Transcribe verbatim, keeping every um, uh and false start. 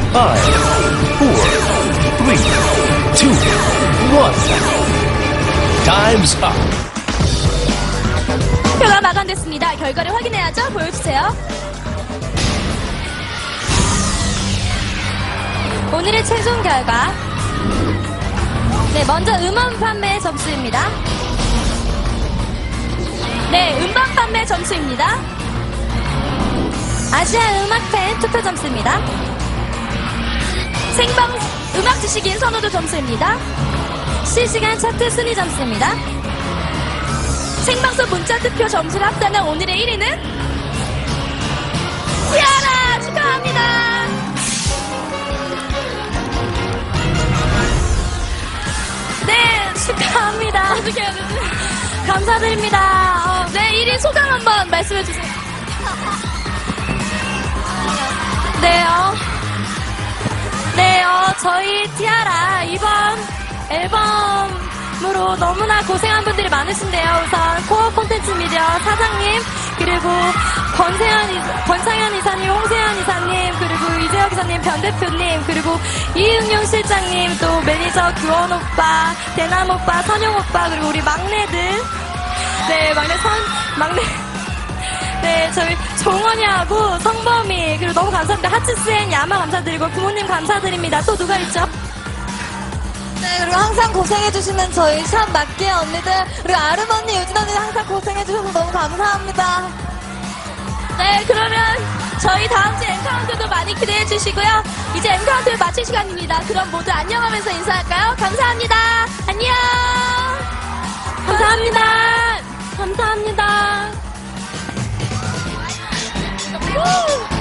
five, four, three, two, one. Time's up. 표가 마감됐습니다. 결과를 확인해야죠. 보여주세요. 오늘의 최종 결과. 네, 먼저 음원 판매 점수입니다. 네, 음반 판매 점수입니다. 아시아 음악팬 투표 점수입니다. 생방 음악 지식인 선호도 점수입니다. 실시간 차트 순위 점수입니다. 생방송 문자 투표 점수를 합산한 오늘의 일 위는 티아라 축하합니다. 네, 축하합니다. 어떻게 해야 되지? 감사드립니다. 어, 네, 일 위 소감 한번 말씀해주세요. 네, 어, 네, 어, 저희 티아라 이번 앨범으로 너무나 고생한 분들이 많으신데요. 우선 코어 콘텐츠 미디어 사장님, 그리고 권세현, 이, 권상현 이사님, 홍세현 이사님, 그리고 이재혁 이사님, 변 대표님, 그리고 이응용 실장님, 또 매니저 규원 오빠, 대남 오빠, 선영 오빠, 그리고 우리 막내들. 네, 막내 선, 막내. 네, 저희 종원이하고 성범이, 그리고 너무 감사합니다. 하츠스앤 야마 감사드리고, 부모님 감사드립니다. 또 누가 있죠? 네, 그리고 항상 고생해주시는 저희 샵 막기의 언니들, 그리고 아름 언니, 유진 언니 항상 고생해주셔서 너무 감사합니다. 네, 그러면 저희 다음 주 엠카운트도 많이 기대해 주시고요. 이제 엠카운트를 마칠 시간입니다. 그럼 모두 안녕하면서 인사할까요? 감사합니다. 안녕. 감사합니다. 감사합니다. 우!